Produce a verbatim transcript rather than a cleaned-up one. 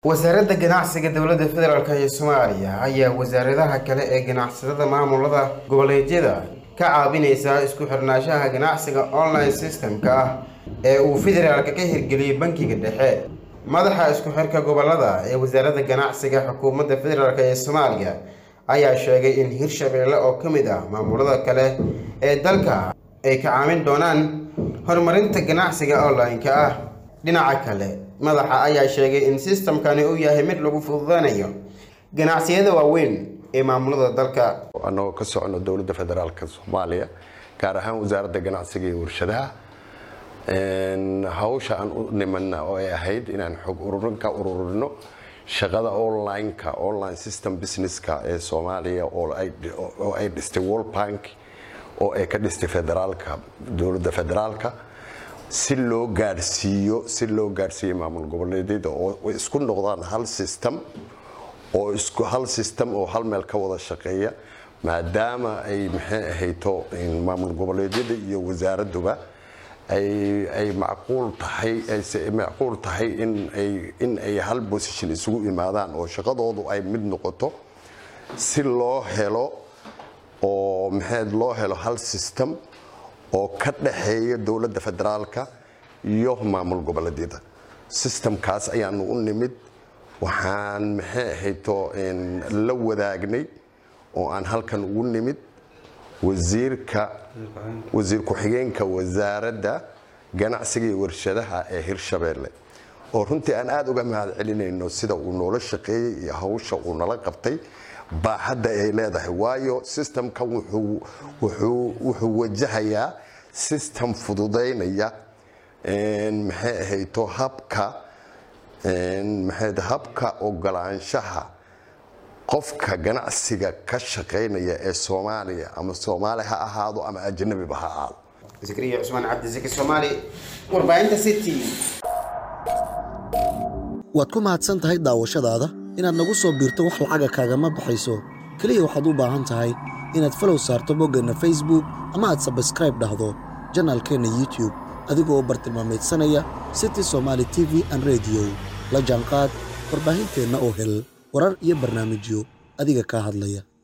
wasaaradda ganacsiga dawladda federaalka ee Soomaaliya ayaa wasaaradaha kale ee ganacsiga maamulada goboleedyada ka caawinaysa isku xirnaanshaha ganacsiga online system-ka ee uu federaalka ka hirgeliyay bankiga dhexe madaxa isku xirka gobolada ee wasaaradda ganacsiga xukuumadda federaalka ee Soomaaliya ayaa sheegay in Hirshabeelle oo kamid ah maamulada kale ee dalka ay ka caawin doonaan horumarinta ganacsiga online-ka ah dhinaca kale madaxa ayaa sheegay in system-kani uu yahay mid lagu fududeynayo ganacsiyada waaweyn ee maamulada dalka anoo ka socono dawladda federaalka Soomaaliya gaar ahaan wasaaradda ganacsiga iyo warshadaha een hawsha aan u nimanna oo ay ahayd inaan xog ururin ka ururino shaqada online-ka online system business-ka ee Soomaaliya oo ay oo ay dhistay World Bank oo ay ka dhistay federaalka dawladda federaalka si loo gaarsiiyo si loo gaarsiiyo maamul goboleedyada oo isku noqdaan hal system oo isku hal system oo hal meel ka wada shaqeeya maadaama ay maxay ahayto in maamul goboleedyada iyo wasaaradduba ay ay macquul tahay ay macquul tahay in ay in ay hal position isugu imaadaan oo shaqadoodu ay mid noqoto si loo helo oo maxay loo helo hal system oo ka dhaxeeya dawladda federaalka iyo maamul goboleedyada systemkaas ayaanu u nimid waxaan maxay ahayto in la wadaagnay oo aan halkan ugu nimid wasiirka wasiir ku xigeenka wasaaradda ganacsiga iyo warshadaha ee Hirshabeelle oo runtii aan aad uga mahad celinayno sida uu noola shaqeeyay iyo hawsha uu nala qabtay baaxadda ay leedahay waayo systemka wuxuu wuxuu wuxuu wajahayaa system fududeynaya een maxay ahayto habka een maxay habka ogolaanshaha qofka ganacsiga ka shaqeynaya ee Soomaaliya ama Soomaali ha ahaado ama ajnabi ba ha ahaado Zakariya Usman Cabdi Zaki Soomaali warbaahinta City waad ku mahadsan tahay daawashadaada inaad nagu soo biirto wax lacag kaaga ma baxayso kaliya waxaad u baahan tahay inaad follow saarto boggana Facebook ama aad subscribe dhahdo channelkeena YouTube adigoo bartilmaameedsanaya City Somali T V and Radio la jaanqaad warbaahinteena oo hel warar iyo barnaamijyo adiga ka hadlaya.